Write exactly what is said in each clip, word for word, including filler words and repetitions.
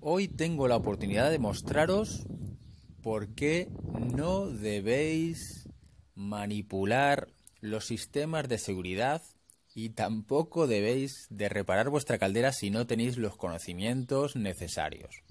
Hoy tengo la oportunidad de mostraros por qué no debéis manipular los sistemas de seguridad y tampoco debéis de reparar vuestra caldera si no tenéis los conocimientos necesarios.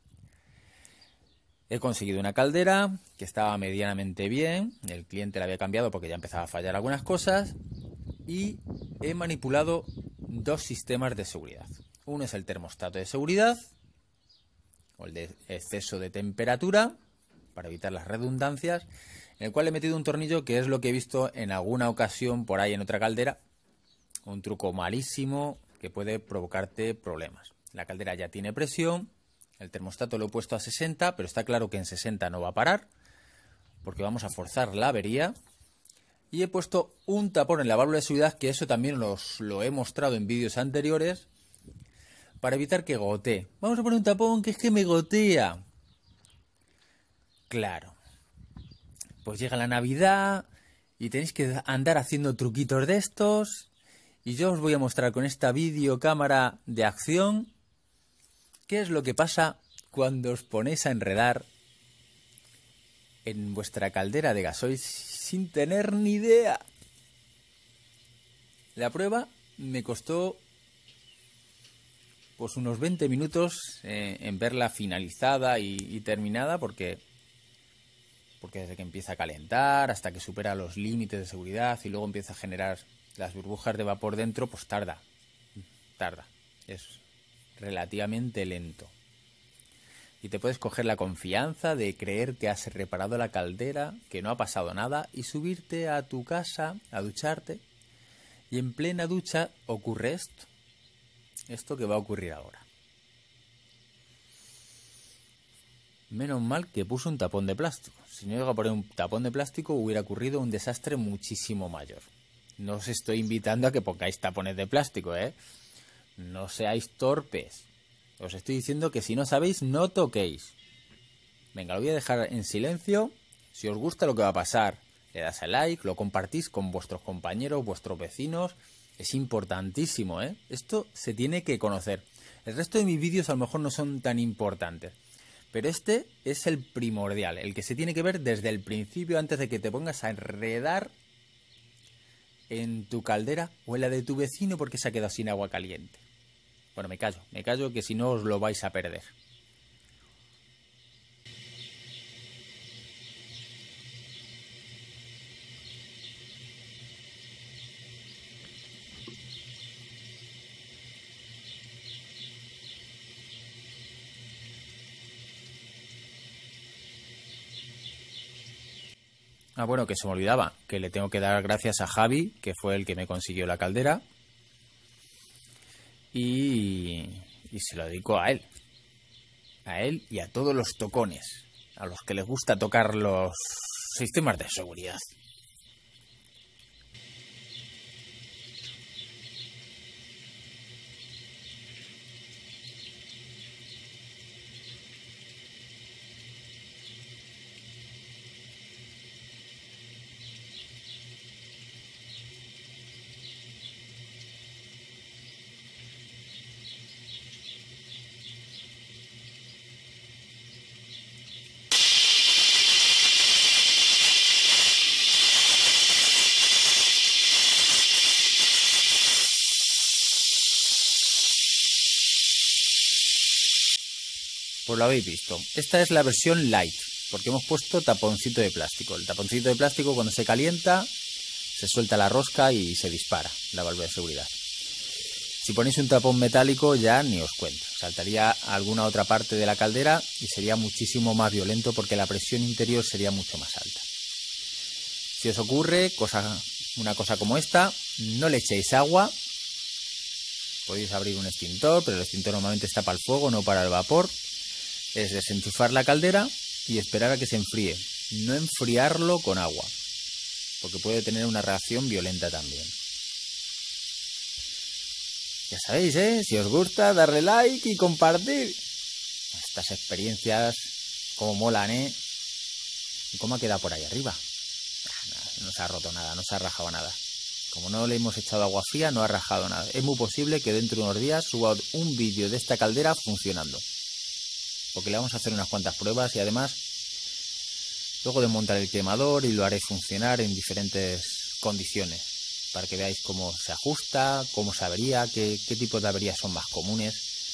He conseguido una caldera que estaba medianamente bien, el cliente la había cambiado porque ya empezaba a fallar algunas cosas y he manipulado dos sistemas de seguridad. Uno es el termostato de seguridad o el de exceso de temperatura para evitar las redundancias, en el cual he metido un tornillo que es lo que he visto en alguna ocasión por ahí en otra caldera, un truco malísimo que puede provocarte problemas. La caldera ya tiene presión. El termostato lo he puesto a sesenta, pero está claro que en sesenta no va a parar, porque vamos a forzar la avería. Y he puesto un tapón en la válvula de seguridad, que eso también os lo he mostrado en vídeos anteriores, para evitar que gotee. Vamos a poner un tapón que es que me gotea. Claro. Pues llega la Navidad y tenéis que andar haciendo truquitos de estos. Y yo os voy a mostrar con esta videocámara de acción ¿qué es lo que pasa cuando os ponéis a enredar en vuestra caldera de gasoil sin tener ni idea? La prueba me costó pues unos veinte minutos eh, en verla finalizada y, y terminada, porque, porque desde que empieza a calentar hasta que supera los límites de seguridad y luego empieza a generar las burbujas de vapor dentro, pues tarda, tarda, es relativamente lento. Y te puedes coger la confianza de creer que has reparado la caldera, que no ha pasado nada, y subirte a tu casa a ducharte, y en plena ducha ocurre esto, esto que va a ocurrir ahora. Menos mal que puso un tapón de plástico. Si no llega a poner un tapón de plástico hubiera ocurrido un desastre muchísimo mayor. No os estoy invitando a que pongáis tapones de plástico, ¿eh? No seáis torpes. Os estoy diciendo que si no sabéis, no toquéis. Venga, lo voy a dejar en silencio. Si os gusta lo que va a pasar, le das a like, lo compartís con vuestros compañeros, vuestros vecinos. Es importantísimo, ¿eh? Esto se tiene que conocer. El resto de mis vídeos a lo mejor no son tan importantes, pero este es el primordial, el que se tiene que ver desde el principio antes de que te pongas a enredar en tu caldera o en la de tu vecino porque se ha quedado sin agua caliente. Bueno, me callo, me callo que si no os lo vais a perder. Ah, bueno, que se me olvidaba, que le tengo que dar gracias a Javi, que fue el que me consiguió la caldera. Y, y se lo dedico a él. A él y a todos los tocones, a los que les gusta tocar los sistemas de seguridad. Pues lo habéis visto. Esta es la versión light, porque hemos puesto taponcito de plástico. El taponcito de plástico, cuando se calienta, se suelta la rosca y se dispara la válvula de seguridad. Si ponéis un tapón metálico ya ni os cuento. Saltaría a alguna otra parte de la caldera y sería muchísimo más violento porque la presión interior sería mucho más alta. Si os ocurre cosa, una cosa como esta, no le echéis agua. Podéis abrir un extintor, pero el extintor normalmente está para el fuego, no para el vapor. Es desenchufar la caldera y esperar a que se enfríe. No enfriarlo con agua, porque puede tener una reacción violenta también. Ya sabéis, ¿eh? Si os gusta, darle like y compartir. Estas experiencias, cómo molan, ¿eh? ¿Y cómo ha quedado por ahí arriba? No se ha roto nada, no se ha rajado nada. Como no le hemos echado agua fría, no ha rajado nada. Es muy posible que dentro de unos días suba un vídeo de esta caldera funcionando. porque le vamos a hacer unas cuantas pruebas y además luego desmontar el quemador y lo haré funcionar en diferentes condiciones para que veáis cómo se ajusta, cómo se avería, qué, qué tipos de averías son más comunes.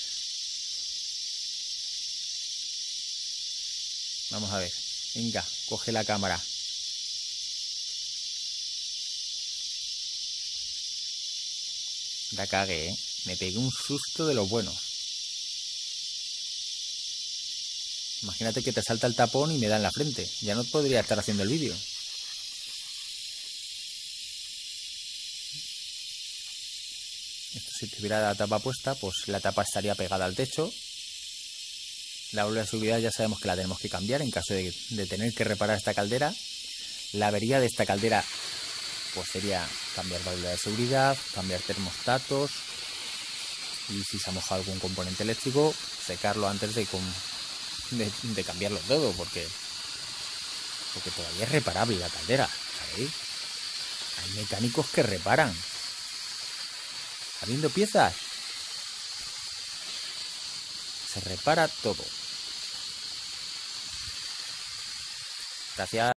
Vamos a ver, venga, coge la cámara. La cagué, ¿eh? Me pegué un susto de los buenos. Imagínate que te salta el tapón y me da en la frente. Ya no podría estar haciendo el vídeo. Esto, si tuviera la tapa puesta, pues la tapa estaría pegada al techo. La válvula de seguridad ya sabemos que la tenemos que cambiar en caso de, de tener que reparar esta caldera. La avería de esta caldera pues sería cambiar válvula de seguridad, cambiar termostatos y si se ha mojado algún componente eléctrico, secarlo antes de, de, de cambiarlo todo, porque, porque todavía es reparable la caldera, ¿sabéis? Hay mecánicos que reparan. Habiendo piezas, se repara todo. Gracias.